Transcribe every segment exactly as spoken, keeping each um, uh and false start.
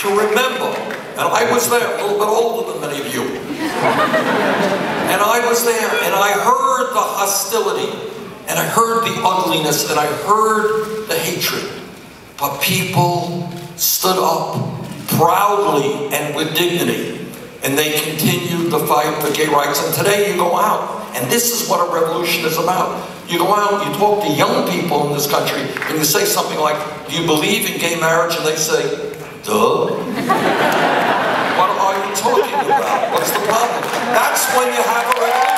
to remember, and I was there, a little bit older than many of you, and I was there, and I heard the hostility, and I heard the ugliness, and I heard the hatred, but people stood up proudly and with dignity, and they continued the fight for gay rights. And today you go out, and this is what a revolution is about. You go out, you talk to young people in this country, and you say something like, do you believe in gay marriage? And they say, duh. What are you talking about? What's the problem? That's when you have a revolution.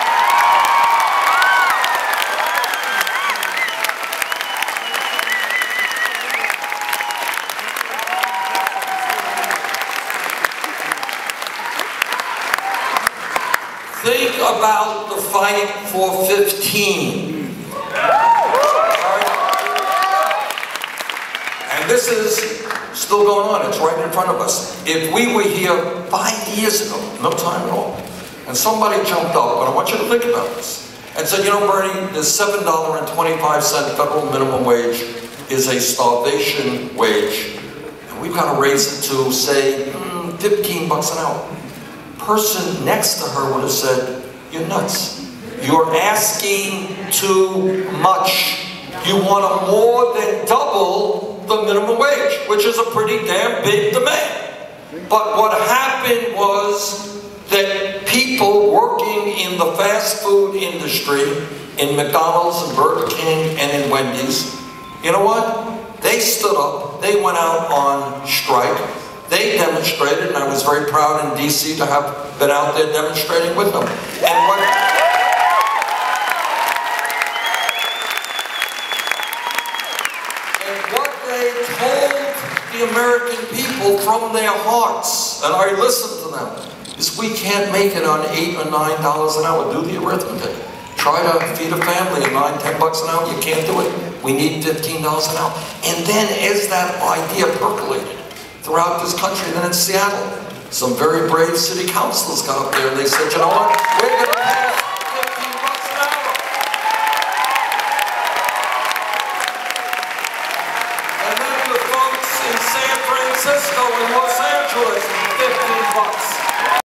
Think about the fight for fifteen. And this is still going on. It's right in front of us. If we were here five years ago, no time at all, and somebody jumped up, and I want you to think about this, and said, you know, Bernie, the seven dollars and twenty-five cents federal minimum wage is a starvation wage, and we've got to raise it to, say, mm, fifteen bucks an hour. Person next to her would have said, you're nuts. You're asking too much. You want to more than double the minimum wage, which is a pretty damn big demand. But what happened was that people working in the fast food industry, in McDonald's and Burger King and in Wendy's, you know what? They stood up, they went out on strike, they demonstrated, and I was very proud in D C to have been out there demonstrating with them. And what, and what they told the American people from their hearts, and I listened to them, is we can't make it on eight or nine dollars an hour. Do the arithmetic. Try to feed a family at nine, ten bucks an hour. You can't do it. We need fifteen dollars an hour. And then as that idea percolated throughout this country, then in Seattle, some very brave city councilors got up there and they said, you know what, we're going